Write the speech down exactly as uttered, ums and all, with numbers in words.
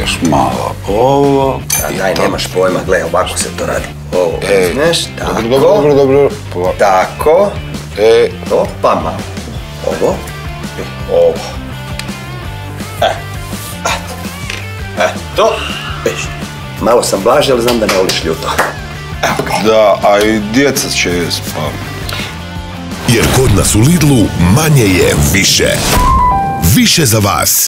još malo ovo. A daj, nemaš pojma, gle, ovako se to radi. Ovo, znaš, tako. Dobro, dobro, dobro. Tako. E. Opa, malo. Ovo. I ovo. E. Eto. Eto. Viš. Malo sam blaži, ali znam da ne voliš ljuto. Evo ga. Da, a i djeca će spaviti. Jer kod nas u Lidlu manje je više. Više za vas.